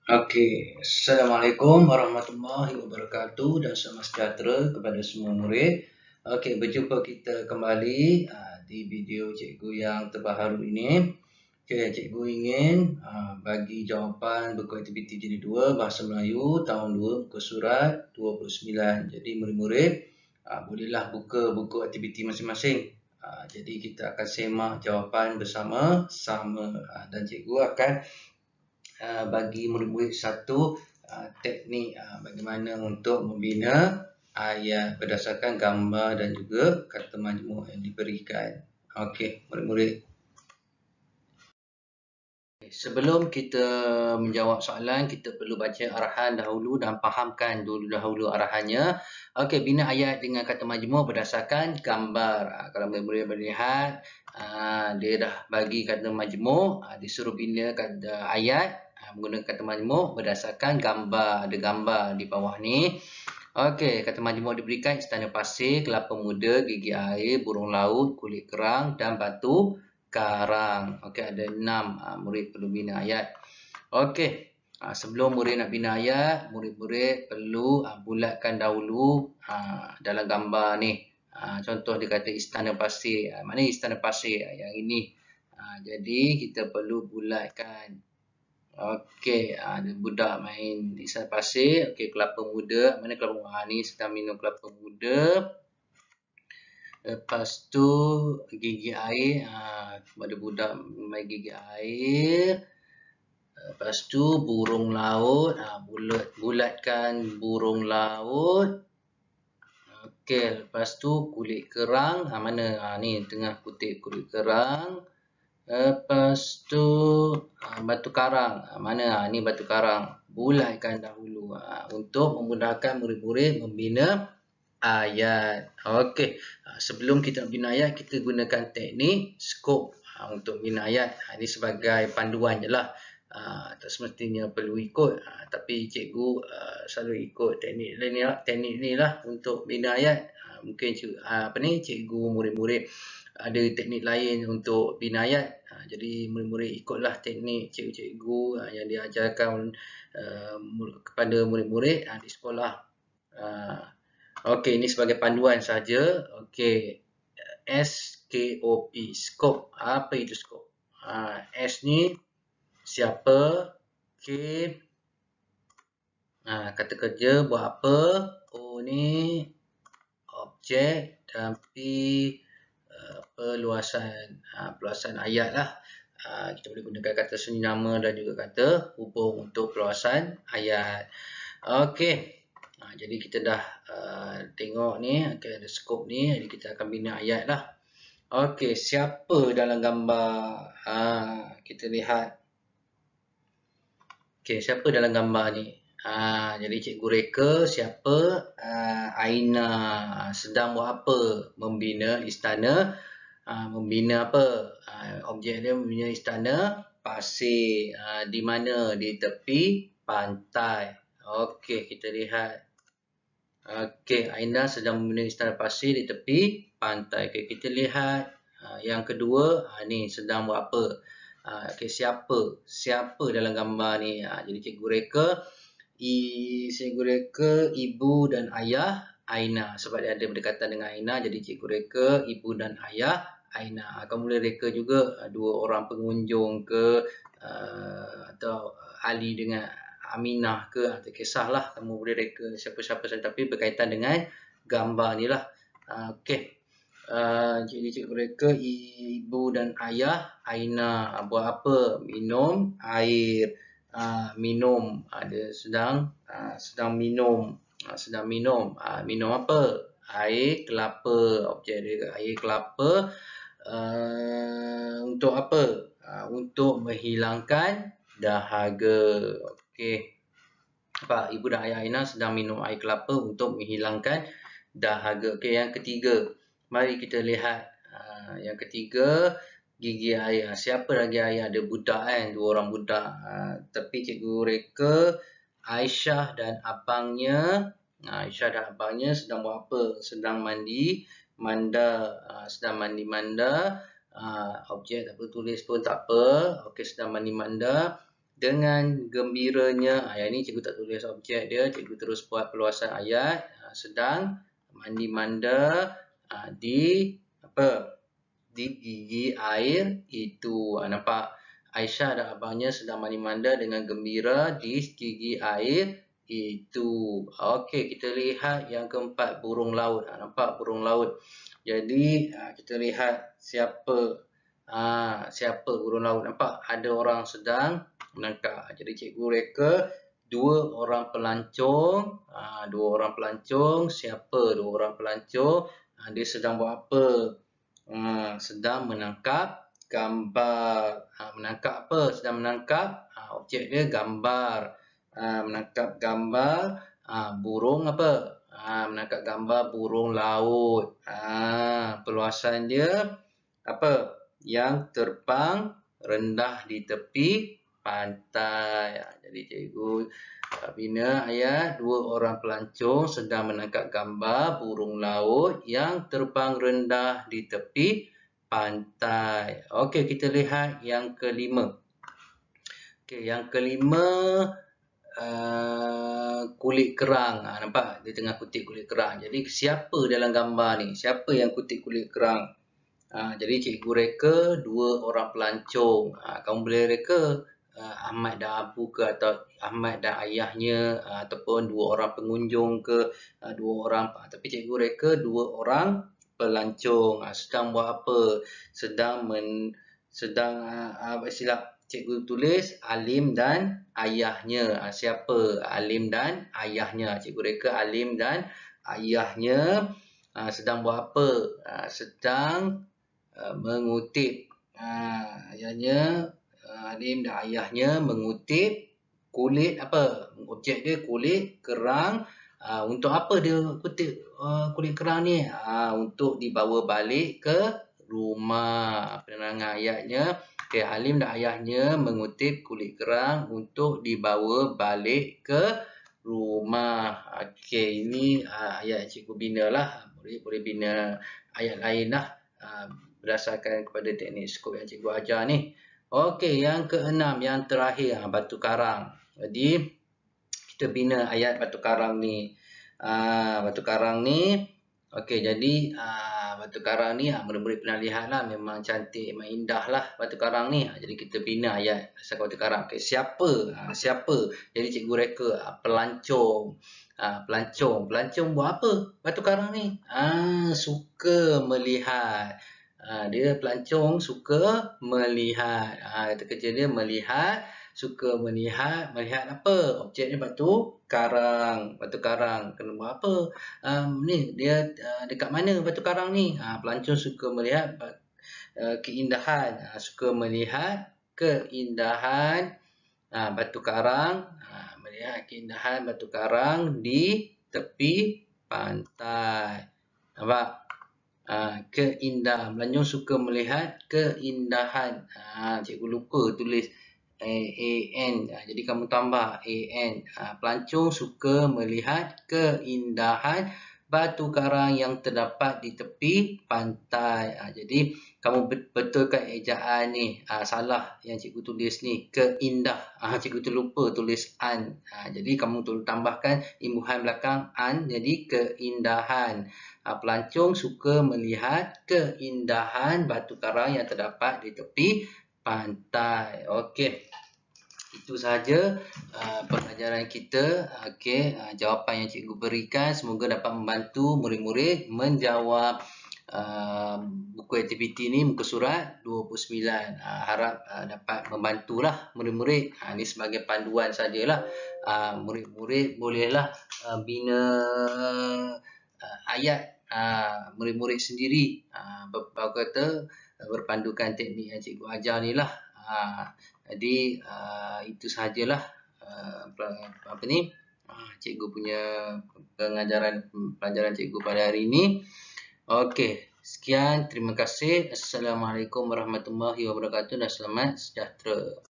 Okey, Assalamualaikum warahmatullahi wabarakatuh dan selamat sejahtera kepada semua murid. Okey, berjumpa kita kembali di video cikgu yang terbaru ini. Okey, cikgu ingin bagi jawapan buku aktiviti jilid 2 Bahasa Melayu tahun 2 muka surat 29. Jadi murid-murid bolehlah buka buku aktiviti masing-masing. Jadi kita akan semak jawapan bersama-sama dan cikgu akan bagi murid-murid satu teknik bagaimana untuk membina ayat berdasarkan gambar dan juga kata majmuk yang diberikan. Okey, murid-murid. Sebelum kita menjawab soalan, kita perlu baca arahan dahulu dan fahamkan dahulu arahannya. Okey, bina ayat dengan kata majmuk berdasarkan gambar. Kalau murid-murid melihat, dia dah bagi kata majmuk, disuruh bina kata ayat menggunakan kata majmuk berdasarkan gambar. Ada gambar di bawah ni. Okey, kata majmuk diberikan istana pasir, kelapa muda, gigi air, burung laut, kulit kerang dan batu karang. Okey, ada 6 murid perlu bina ayat. Okey, sebelum murid nak bina ayat, murid-murid perlu bulatkan dahulu dalam gambar ni. Contoh dia kata istana pasir. Mana istana pasir? Yang ini. Jadi kita perlu bulatkan. Okey, ada budak main di istana pasir. Okey, kelapa muda. Mana kelapa muda? Ni sedang minum kelapa muda. Lepas tu gigi air, ada budak main gigi air. Lepas tu burung laut, bulatkan burung laut. Okey, lepas tu kulit kerang, mana? Ni tengah kutip kulit kerang. Lepas tu batu karang, mana? Ni batu karang. Bulatkan dahulu untuk memudahkan murid-murid membina ayat. Okey, sebelum kita bina ayat, kita gunakan teknik skop untuk bina ayat. Ini sebagai panduan je lah. Tak semestinya perlu ikut, tapi cikgu selalu ikut teknik ni lah untuk bina ayat. Mungkin cikgu murid-murid ada teknik lain untuk bina ayat. Jadi murid-murid ikutlah teknik cikgu-cikgu yang diajarkan kepada murid-murid di sekolah. Okey, ini sebagai panduan saja. Okey, SKOP, skop. Apa itu skop? S ni siapa? K kata kerja buat apa? O ni objek dan P perluasan ayat lah. Kita boleh gunakan kata seni nama dan juga kata hubung untuk perluasan ayat. Okey, jadi kita dah tengok ni, ada skop ni, jadi kita akan bina ayat lah. Okey, siapa dalam gambar? Kita lihat. Okey, siapa dalam gambar ni? Jadi cikgu reka siapa? Aina sedang buat apa? Membina istana. Membina apa? Objek dia membina istana pasir. Di mana? Di tepi pantai. Okey, kita lihat. Okey, Aina sedang membina istana pasir di tepi pantai. Okey, kita lihat yang kedua. Ni sedang buat apa? Okey, siapa dalam gambar ni? Jadi cikgu reka ibu dan ayah Aina. Sebab dia ada berdekatan dengan Aina, jadi cikgu reka ibu dan ayah Aina. Kamu boleh reka juga dua orang pengunjung ke atau Ali dengan Aminah ke, tak kisahlah, kamu boleh reka siapa-siapa saja, tapi berkaitan dengan gambar ni lah. Okey, jadi cikgu reka ibu dan ayah Aina buat apa? Minum air. Minum, dia sedang minum. Minum apa? Air kelapa. Objek dia air kelapa. Untuk apa? Untuk menghilangkan dahaga. Okey, ibu dan ayah Aina sedang minum air kelapa untuk menghilangkan dahaga. Okey, yang ketiga, mari kita lihat. Yang ketiga, gigi air. Siapa lagi air? Ada budak kan? Dua orang budak. Tapi cikgu reka Aisyah dan abangnya. Aisyah dan abangnya sedang buat apa? Sedang mandi manda. Sedang mandi manda. Objek tak perlu tulis pun tak apa. Okey, sedang mandi manda. dengan gembiranya. Ayat ni cikgu tak tulis objek dia, cikgu terus buat perluasan ayat. Sedang mandi-manda di gigi air itu. Nampak? Aisyah dan abangnya sedang mandi-manda dengan gembira di gigi air itu. Okey, kita lihat yang keempat, burung laut. Nampak burung laut? Jadi kita lihat siapa burung laut. Nampak? Ada orang sedang menangkap. Jadi cikgu reka dua orang pelancong. Siapa dua orang pelancong? Dia sedang buat apa? Sedang menangkap gambar. Menangkap apa? Sedang menangkap objek dia gambar. Menangkap gambar burung apa? Menangkap gambar burung laut. Perluasan dia apa? Yang terbang rendah di tepi pantai. Jadi cikgu bina ayat dua orang pelancong sedang menangkap gambar burung laut yang terbang rendah di tepi pantai. Okey, kita lihat yang kelima. Okey, yang kelima kulit kerang. Nampak? Dia tengah kutip kulit kerang. Jadi siapa dalam gambar ni? Siapa yang kutip kulit kerang? Jadi cikgu reka dua orang pelancong. Kamu boleh reka Ahmad dan Abu ke, atau Ahmad dan ayahnya, ataupun dua orang pengunjung ke, dua orang. Tapi cikgu reka dua orang pelancong. Sedang buat apa? Sedang silap cikgu tulis Alim dan ayahnya. Siapa Alim dan ayahnya? Cikgu reka Alim dan ayahnya sedang buat apa? Sedang mengutip. Ayahnya Alim dan ayahnya mengutip kulit apa? Objek dia kulit kerang. Untuk apa dia kutip kulit kerang ni? Untuk dibawa balik ke rumah. Penerangan ayatnya, okay, Alim dan ayahnya mengutip kulit kerang untuk dibawa balik ke rumah. Okey, ini ayat cikgu bina lah. Boleh bina ayat lain lah. Berdasarkan kepada teknik skop yang cikgu ajar ni. Okey, yang keenam, yang terakhir, batu karang. Jadi kita bina ayat batu karang ni. Batu karang ni, okey, jadi batu karang ni murid-murid pernah lihat lah, memang cantik, memang indah lah batu karang ni. Jadi kita bina ayat pasal batu karang. Okey, siapa? Jadi cikgu reka pelancong. Pelancong buat apa batu karang ni? Suka melihat. Dia pelancong suka melihat. Itu kerja dia melihat, suka melihat. Melihat apa? Objek ni batu karang. Batu karang. Kena buat apa? Ni dia dekat mana batu karang ni? Pelancong suka melihat keindahan. Suka melihat keindahan batu karang. Melihat keindahan batu karang di tepi pantai. Nampak? Keindahan. Pelancong suka melihat keindahan. Cikgu lupa tulis AN. Jadi kamu tambah AN. Pelancong suka melihat keindahan batu karang yang terdapat di tepi pantai. Jadi kamu betulkan ejaan ni. Salah yang cikgu tulis ni, keindah. Cikgu terlupa tulis an. Jadi kamu tambahkan imbuhan belakang an, jadi keindahan. Pelancong suka melihat keindahan batu karang yang terdapat di tepi pantai. Okey. Itu sahaja pelajaran kita. Okey, jawapan yang cikgu berikan semoga dapat membantu murid-murid menjawab buku aktiviti ni, muka surat 29. Harap dapat membantulah murid-murid. Ini sebagai panduan sajalah. Murid-murid bolehlah bina ayat murid-murid sendiri. Berpandukan teknik yang cikgu ajar ni lah. Jadi itu sahajalah cikgu punya pelajaran cikgu pada hari ini. Okey, sekian, terima kasih. Assalamualaikum warahmatullahi wabarakatuh dan selamat sejahtera.